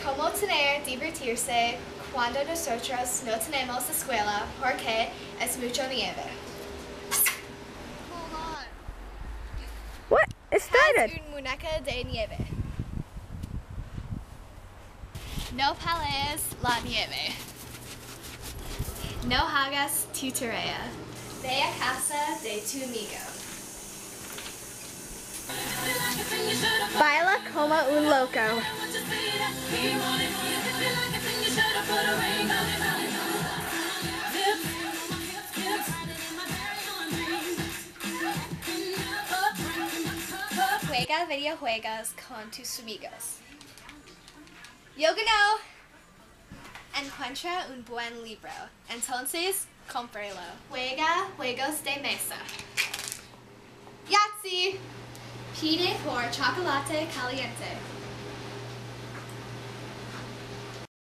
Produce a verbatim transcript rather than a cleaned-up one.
¿Cómo tener divertirse cuando nosotros no tenemos escuela porque es mucho nieve? Hold on. What? It started. Haz un muñeca de nieve. No pales la nieve. No hagas tu tarea. Ve a casa de tu amigo. Baila como un loco. Juega videojuegos con tus amigos. Yo ganó. Encuentra un buen libro. Entonces, cómpralo. Juega juegos de mesa. Yahtzee. Pide por chocolate caliente.